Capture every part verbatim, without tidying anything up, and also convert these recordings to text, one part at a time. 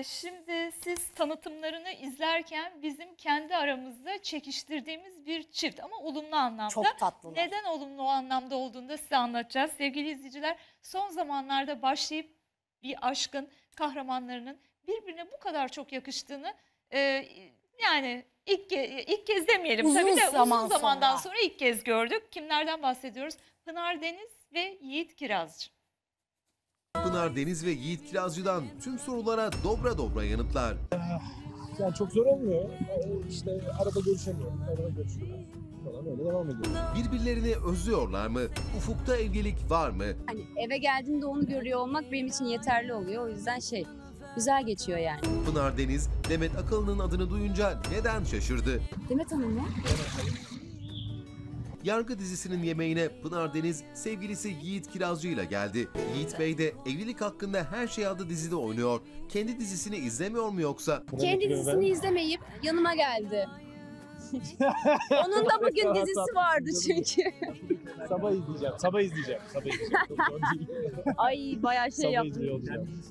Ee, şimdi siz tanıtımlarını izlerken bizim kendi aramızda çekiştirdiğimiz bir çift ama olumlu anlamda. Çok tatlılar. Neden olumlu o anlamda olduğunu da size anlatacağız. Sevgili izleyiciler, son zamanlarda başlayıp bir aşkın kahramanlarının birbirine bu kadar çok yakıştığını e, yani ilk, ke ilk kez demeyelim. Uzun Tabii de zaman uzun zamandan sonra. sonra ilk kez gördük. Kimlerden bahsediyoruz? Pınar Deniz ve Yiğit Kirazcı. Pınar Deniz ve Yiğit Kirazcı'dan tüm sorulara dobra dobra yanıtlar. Yani çok zor olmuyor. İşte arada görüşemiyorum, arada görüşüyorum falan, öyle devam ediyor. Birbirlerini özlüyorlar mı? Ufukta evlilik var mı? Hani eve geldiğimde onu görüyor olmak benim için yeterli oluyor. O yüzden şey, güzel geçiyor yani. Pınar Deniz, Demet Akalın'ın adını duyunca neden şaşırdı? Demet Hanım mı? Yargı dizisinin yemeğine Pınar Deniz sevgilisi Yiğit Kirazcı ile geldi. Yiğit Bey de evlilik hakkında her şey adlı dizide oynuyor. Kendi dizisini izlemiyor mu yoksa? Kendi dizisini izlemeyip yanıma geldi. Onun da bugün dizisi vardı çünkü. Sabah izleyeceğim, sabah izleyeceğim, sabah izleyeceğim. Çok zor değil. Ay bayağı şey Sabah yaptım. izliyor olacağım.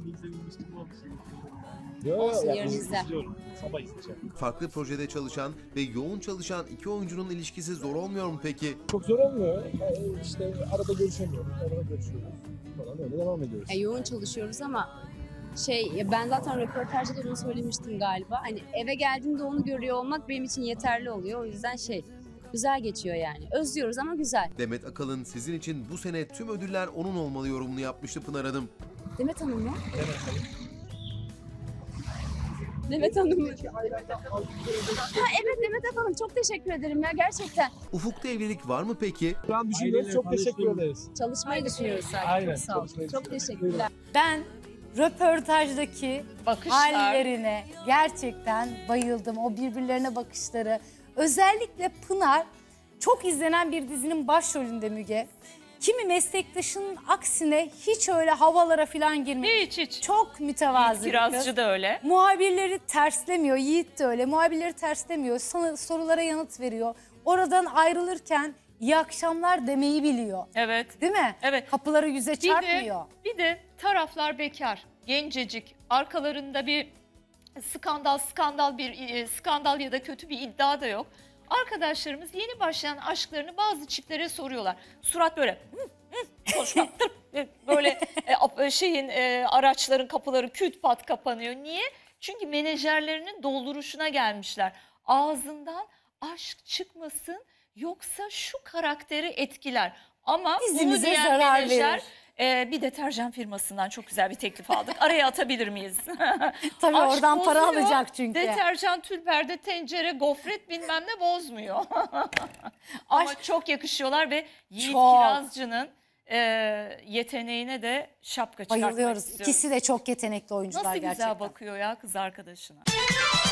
Olsun, Yo, yarın yani izle. izliyorum. Sabah izleyeceğim. Farklı projede çalışan ve yoğun çalışan iki oyuncunun ilişkisi zor olmuyor mu peki? Çok zor olmuyor. İşte arada görüşemiyorum, arada görüşüyoruz falan, öyle devam ediyoruz. Ya, yoğun çalışıyoruz ama şey, ya ben zaten röportajda da bunu söylemiştim galiba. Hani eve geldiğimde onu görüyor olmak benim için yeterli oluyor. O yüzden şey, güzel geçiyor yani. Özlüyoruz ama güzel. Demet Akalın sizin için bu sene tüm ödüller onun olmalı yorumunu yapmıştı Pınar Hanım. Demet Hanım mı? Demet Hanım. Demet Hanım mı? Ha, evet, Demet Hanım, çok teşekkür ederim ya gerçekten. Ufukta evlilik var mı peki? Şu an düşünüyoruz, çok teşekkür ederiz. Çalışmayı düşünüyoruz sadece. Aynen, Çok sağ olun. çalışmayı Çok düşünüyoruz. teşekkürler. Ben röportajdaki Bakışlar. hallerine gerçekten bayıldım. O birbirlerine bakışları. Özellikle Pınar çok izlenen bir dizinin başrolünde Müge. Kimi meslektaşının aksine hiç öyle havalara falan girmiyor. Hiç hiç. Çok mütevazı Yiğit bir kız. Kirazcı da öyle. Muhabirleri terslemiyor, Yiğit de öyle. Muhabirleri terslemiyor, sana sorulara yanıt veriyor. Oradan ayrılırken iyi akşamlar demeyi biliyor. Evet. Değil mi? Evet. Kapıları yüze Bir de, çarpmıyor. bir de taraflar bekar, gencecik, arkalarında bir skandal, skandal bir e, skandal ya da kötü bir iddia da yok. Arkadaşlarımız yeni başlayan aşklarını bazı çiftlere soruyorlar. Surat böyle hı, hı, konuşma, tırp, böyle e, şeyin e, araçların kapıları küt pat kapanıyor. Niye? Çünkü menajerlerinin dolduruşuna gelmişler. Ağzından aşk çıkmasın yoksa şu karakteri etkiler. Ama Dizimize bunu diyen zarar menajer, verir. e, bir deterjan firmasından çok güzel bir teklif aldık. Araya atabilir miyiz? Tabii Aşk oradan para bozuyor, alacak çünkü. Deterjan, tülberde, tencere, gofret bilmem ne bozmuyor. Ama Aşk- çok yakışıyorlar ve Yiğit Çok. Kirazcı'nın e, yeteneğine de şapka çıkartmak Bayılıyoruz. istiyorum. İkisi de çok yetenekli oyuncular Nasıl gerçekten. güzel bakıyor ya kız arkadaşına.